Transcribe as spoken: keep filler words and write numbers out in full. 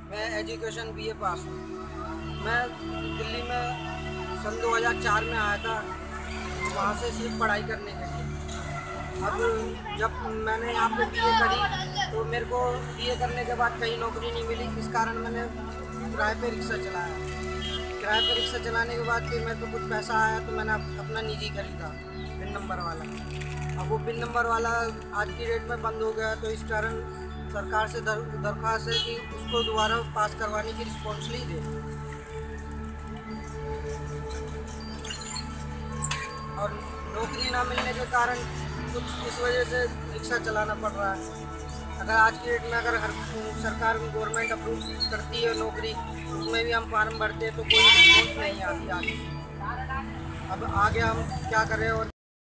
मैं education BA पास हूँ। मैं दिल्ली में सन दो हज़ार चार में आया था, वहाँ से सिर्फ पढ़ाई करने के लिए। अब जब मैंने यहाँ पे बीए करी तो मेरे को बीए करने के बाद कहीं नौकरी नहीं मिली, इस कारण मैंने किराए पे रिक्शा चलाया। किराए पे रिक्शा चलाने के बाद फिर मेरे को कुछ पैसा आया तो मैंने अपना निजी खरीदा पिन नंबर वाला। अब वो पिन नंबर वाला आज की डेट में बंद हो गया, तो इस कारण सरकार से दर, दरख्वास्त है कि उसको दोबारा पास करवाने की रिस्पॉन्स ली दे। और नौकरी ना मिलने के कारण कुछ इस वजह से रिक्शा चलाना पड़ रहा है। अगर आज की डेट में अगर हर सरकार गवर्नमेंट अप्रूव करती है नौकरी, उसमें भी हम फॉर्म भरते हैं तो कोई रिस्पॉन्स नहीं आती आगे। अब आगे हम क्या करें और